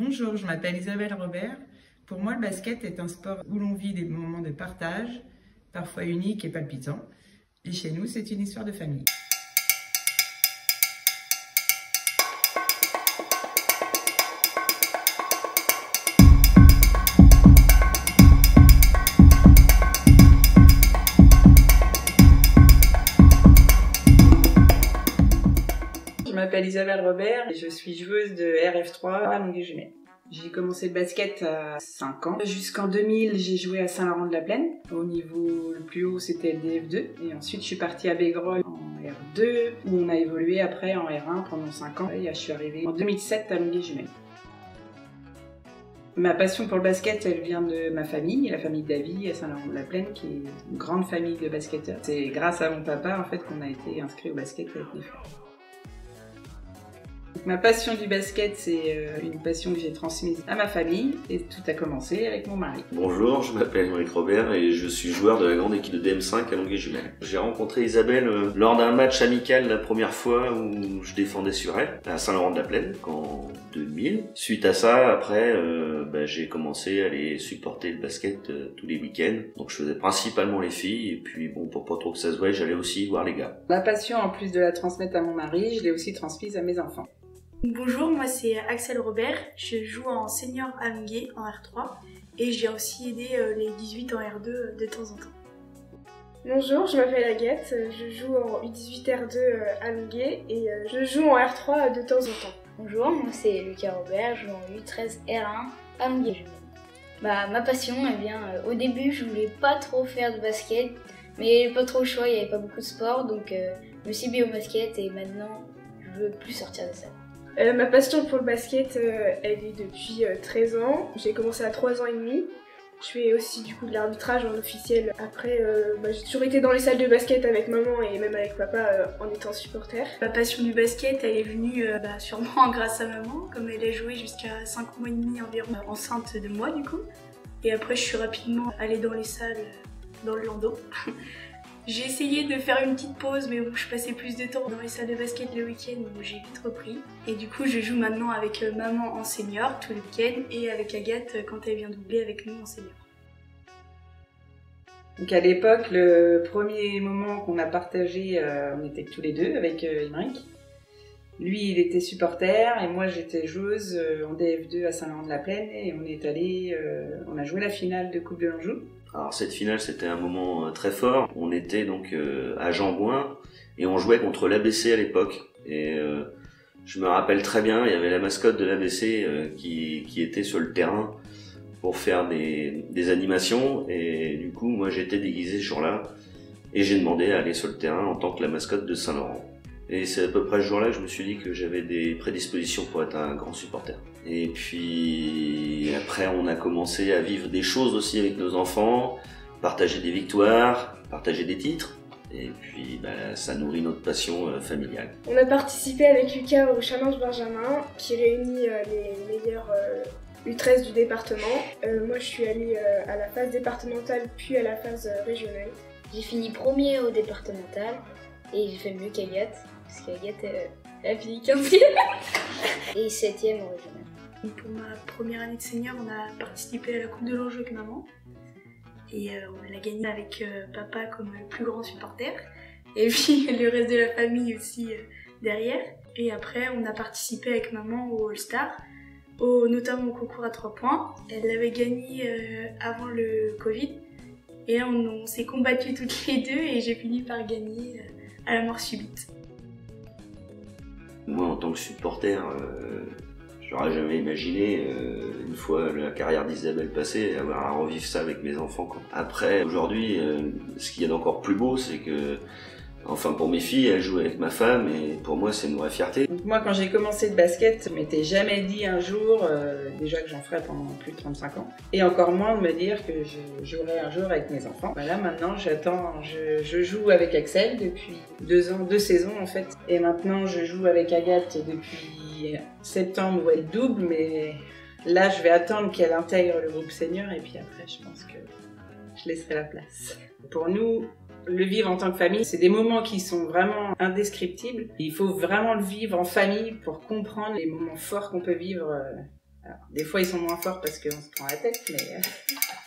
Bonjour, je m'appelle Isabelle Robert. Pour moi, le basket est un sport où l'on vit des moments de partage, parfois uniques et palpitants. Et chez nous, c'est une histoire de famille. Je m'appelle Isabelle Robert et je suis joueuse de RF3 à Longueuil-Jumet. J'ai commencé le basket à 5 ans. Jusqu'en 2000, j'ai joué à Saint-Laurent-de-la-Plaine. Au niveau le plus haut, c'était le DF2. Et ensuite, je suis partie à Bégrolles en R2, où on a évolué après en R1 pendant 5 ans. Et je suis arrivée en 2007 à Longueuil-Jumet. Ma passion pour le basket, elle vient de ma famille, la famille Davy à Saint-Laurent-de-la-Plaine, qui est une grande famille de basketteurs. C'est grâce à mon papa, en fait, qu'on a été inscrits au basket avec mes frères. Ma passion du basket, c'est une passion que j'ai transmise à ma famille et tout a commencé avec mon mari. Bonjour, je m'appelle Émeric Robert et je suis joueur de la grande équipe de DM5 à Longueuil-Jumet. J'ai rencontré Isabelle lors d'un match amical la première fois où je défendais sur elle, à Saint-Laurent-de-la-Plaine, en 2000. Suite à ça, après, j'ai commencé à aller supporter le basket tous les week-ends. Donc je faisais principalement les filles et puis bon, pour pas trop que ça se voie, j'allais aussi voir les gars. Ma passion, en plus de la transmettre à mon mari, je l'ai aussi transmise à mes enfants. Bonjour, moi c'est Axel Robert, je joue en senior à Longueuil en R3 et j'ai aussi aidé les 18 en R2 de temps en temps. Bonjour, je m'appelle Agathe, je joue en U18 R2 à Longueuil et je joue en R3 de temps en temps. Bonjour, moi c'est Lucas Robert, je joue en U13 R1 à Longueuil. Ma passion, au début je voulais pas trop faire de basket, mais pas trop le choix, il n'y avait pas beaucoup de sport, donc je me suis mis au basket et maintenant je veux plus sortir de ça. Ma passion pour le basket, elle est depuis 13 ans. J'ai commencé à 3 ans et demi. Je fais aussi du coup de l'arbitrage en officiel. Après, j'ai toujours été dans les salles de basket avec maman et même avec papa en étant supporter. Ma passion du basket, elle est venue sûrement grâce à maman, comme elle a joué jusqu'à 5 mois et demi environ, enceinte de moi du coup. Et après, je suis rapidement allée dans les salles dans le landau. J'ai essayé de faire une petite pause, mais bon, je passais plus de temps dans les salles de basket le week-end, donc j'ai vite repris. Et du coup, je joue maintenant avec maman en senior tout le week-end et avec Agathe quand elle vient doubler avec nous en senior. Donc à l'époque, le premier moment qu'on a partagé, on était tous les deux avec Émeric. Lui, il était supporter et moi, j'étais joueuse en DF2 à Saint-Laurent-de-la-Plaine et on a joué la finale de Coupe de l'Anjou. Alors cette finale, c'était un moment très fort. On était donc à Jambouin et on jouait contre l'ABC à l'époque. Et je me rappelle très bien, il y avait la mascotte de l'ABC qui était sur le terrain pour faire des animations. Et du coup, moi j'étais déguisé ce jour-là et j'ai demandé à aller sur le terrain en tant que la mascotte de Saint-Laurent. Et c'est à peu près ce jour-là que je me suis dit que j'avais des prédispositions pour être un grand supporter. Et puis après, on a commencé à vivre des choses aussi avec nos enfants, partager des victoires, partager des titres. Et puis ça nourrit notre passion familiale. On a participé avec Lucas au Challenge Benjamin, qui réunit les meilleurs U13 du département. Moi, je suis allée à la phase départementale, puis à la phase régionale. J'ai fini premier au départemental et j'ai fait mieux qu'Agathe. Parce qu'Agathe, elle a fini 15e et 7e au régional. Pour ma première année de senior, on a participé à la Coupe de l'Anjou avec maman. Et on l'a gagnée avec papa comme le plus grand supporter. Et puis le reste de la famille aussi derrière. Et après, on a participé avec maman au All-Star, notamment au concours à 3 points. Elle l'avait gagné avant le Covid. Et là, on s'est combattus toutes les deux et j'ai fini par gagner à la mort subite. Moi, en tant que supporter, j'aurais jamais imaginé, une fois la carrière d'Isabelle passée, avoir à revivre ça avec mes enfants, quoi. Après, aujourd'hui, ce qu'il y a d'encore plus beau, c'est que, enfin pour mes filles, elles jouent avec ma femme et pour moi, c'est une vraie fierté. Donc moi, quand j'ai commencé le basket, je m'étais jamais dit un jour, déjà que j'en ferais pendant plus de 35 ans, et encore moins de me dire que je jouerais un jour avec mes enfants. Voilà, maintenant je joue avec Axel depuis 2 ans, 2 saisons en fait, et maintenant je joue avec Agathe depuis septembre où elle double, mais là je vais attendre qu'elle intègre le groupe senior et puis après je pense que je laisserai la place. Pour nous, le vivre en tant que famille, c'est des moments qui sont vraiment indescriptibles. Il faut vraiment le vivre en famille pour comprendre les moments forts qu'on peut vivre Alors, des fois, ils sont moins forts parce qu'on se prend la tête, mais